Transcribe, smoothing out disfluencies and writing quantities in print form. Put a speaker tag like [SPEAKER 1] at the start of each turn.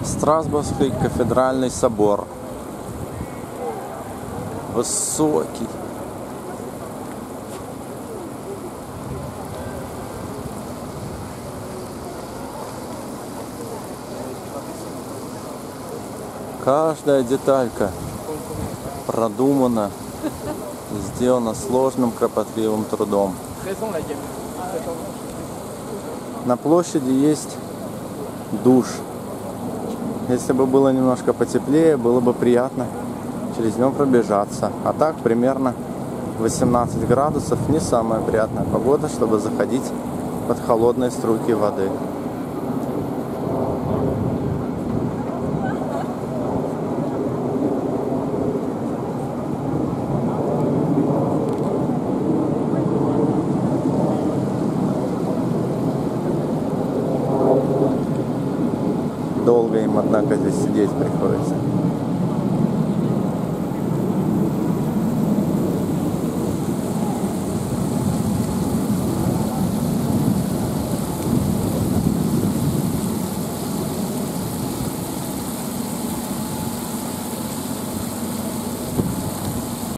[SPEAKER 1] Страсбургский кафедральный собор. Высокий. Каждая деталька продумана и сделана сложным, кропотливым трудом. На площади есть душ. Если бы было немножко потеплее, было бы приятно через него пробежаться. А так примерно 18 градусов, не самая приятная погода, чтобы заходить под холодные струйки воды. Долго им, однако, здесь сидеть приходится.